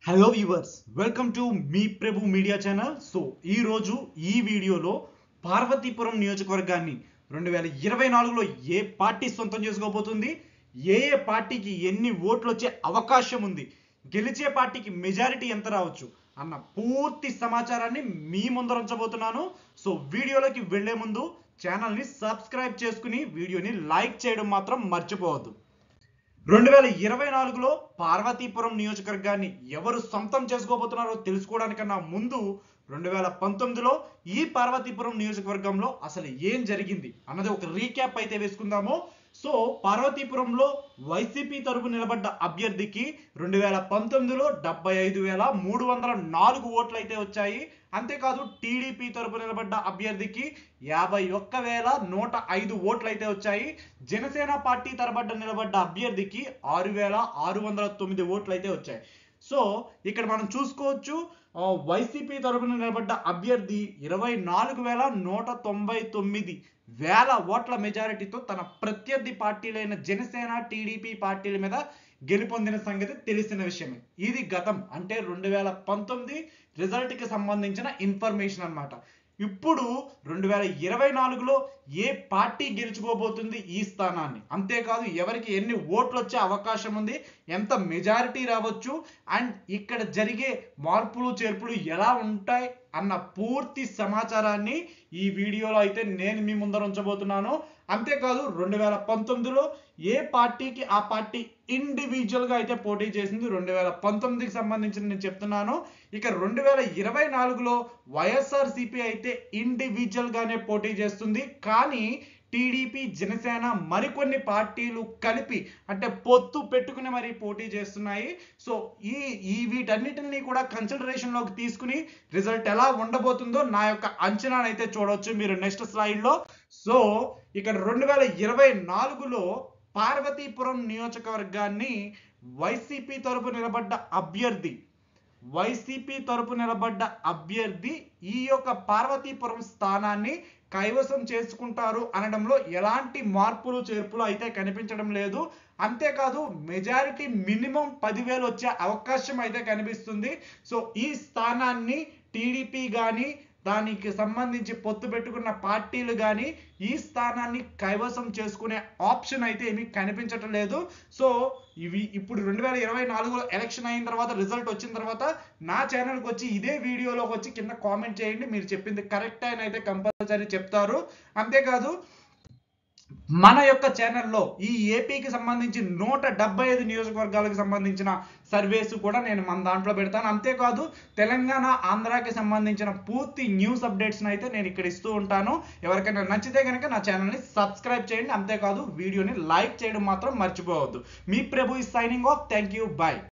Hello viewers, welcome to మీ Prabhu media channel. So ఈరోజు ఈ వీడియోలో పార్వతీపురం నియోజకవర్గాన్ని 2024లో ఏ పార్టీ సొంతం చేసుకోబోతుంది, ఏ పార్టీకి ఎన్ని ఓట్లు వచ్చే అవకాశం ఉంది, గెలిచే పార్టీకి మెజారిటీ ఎంత రావచ్చు అన్న పూర్తి సమాచారాన్ని మీ ముందర ఉంచబోతున్నాను. సో వీడియోలోకి వెళ్లే ముందు ఛానల్ని సబ్స్క్రైబ్ చేసుకుని వీడియోని లైక్ చేయడం మాత్రం మర్చిపోవద్దు. 2024లో పార్వతీపురం నియోజకవర్గాన్ని ఎవరు సొంతం చేసుకోబోతున్నారో తెలుసుకోవడానికన్నా ముందు 2019లో ఈ పార్వతీపురం నియోజకవర్గంలో అసలు ఏం జరిగింది అన్నది ఒక రీక్యాప్ అయితే వేసుకుందాము. సో పార్వతీపురంలో వైసీపీ తరపు నిలబడ్డ అభ్యర్థికి 2019లో 75,304 ఓట్లు అయితే వచ్చాయి. అంతేకాదు టీడీపీ తరపు నిలబడ్డ అభ్యర్థికి 51,105 ఓట్లు అయితే వచ్చాయి. జనసేన పార్టీ తరబడ్డ నిలబడ్డ అభ్యర్థికి 6,609 ఓట్లు అయితే వచ్చాయి. సో ఇక్కడ మనం చూసుకోవచ్చు, వైసీపీ తరపున నిలబడ్డ అభ్యర్థి 24,199 వేల ఓట్ల మెజారిటీతో తన ప్రత్యర్థి పార్టీలైన జనసేన టీడీపీ పార్టీల మీద గెలుపొందిన సంగతి తెలిసిన విషయమే. ఇది గతం, అంటే 2019 రిజల్ట్కి సంబంధించిన ఇన్ఫర్మేషన్ అన్నమాట. ఇప్పుడు 2024లో ఏ పార్టీ గెలుచుకోబోతుంది ఈ స్థానాన్ని, అంతేకాదు ఎవరికి ఎన్ని ఓట్లు వచ్చే అవకాశం ఉంది, ఎంత మెజారిటీ రావచ్చు, అండ్ ఇక్కడ జరిగే మార్పులు చేర్పులు ఎలా ఉంటాయి అన్న పూర్తి సమాచారాన్ని ఈ వీడియోలో అయితే నేను మీ ముందర ఉంచబోతున్నాను. అంతేకాదు 2019లో ఏ పార్టీకి ఆ పార్టీ ఇండివిజువల్గా అయితే పోటీ చేసింది 2019కి సంబంధించి నేను చెప్తున్నాను. ఇక 2024లో వైఎస్ఆర్సీపీ అయితే ఇండివిజువల్గానే పోటీ చేస్తుంది. కానీ టీడీపీ, జనసేన మరికొన్ని పార్టీలు కలిపి అంటే పొత్తు పెట్టుకుని మరీ పోటీ చేస్తున్నాయి. సో ఈ వీటన్నిటిని కూడా కన్సిడరేషన్లోకి తీసుకుని రిజల్ట్ ఎలా ఉండబోతుందో నా యొక్క అంచనానైతే చూడవచ్చు మీరు నెక్స్ట్ స్లైడ్లో. సో ఇక్కడ 2024లో పార్వతీపురం నియోజకవర్గాన్ని వైసీపీ తరపు నిలబడ్డ అభ్యర్థి ఈ యొక్క పార్వతీపురం స్థానాన్ని కైవసం చేసుకుంటారు అనడంలో ఎలాంటి మార్పులు చేర్పులు అయితే కనిపించడం లేదు. అంతేకాదు మెజారిటీ మినిమం 10,000 వచ్చే అవకాశం అయితే కనిపిస్తుంది. సో ఈ స్థానాన్ని టీడీపీ కానీ దానికి సంబంధించి పొత్తు పెట్టుకున్న పార్టీలు కానీ ఈ స్థానాన్ని కైవసం చేసుకునే ఆప్షన్ అయితే ఏమీ కనిపించటం లేదు. సో ఇవి ఇప్పుడు 2024లో ఎలక్షన్ అయిన తర్వాత, రిజల్ట్ వచ్చిన తర్వాత నా ఛానల్కి వచ్చి ఇదే వీడియోలోకి వచ్చి కింద కామెంట్ చేయండి, మీరు చెప్పింది కరెక్ట్ అని అయితే కంపల్సరీ చెప్తారు. అంతేకాదు మన యొక్క ఛానల్లో ఈ ఏపీకి సంబంధించి 175 నియోజకవర్గాలకు సంబంధించిన సర్వేస్ కూడా నేను మన దాంట్లో పెడతాను. అంతేకాదు తెలంగాణ, ఆంధ్రాకి సంబంధించిన పూర్తి న్యూస్ అప్డేట్స్ని అయితే నేను ఇక్కడ ఇస్తూ ఉంటాను. ఎవరికైనా నచ్చితే కనుక నా ఛానల్ని సబ్స్క్రైబ్ చేయండి. అంతేకాదు వీడియోని లైక్ చేయడం మాత్రం మర్చిపోవద్దు. మీ Prabhu is signing off. Thank you, bye.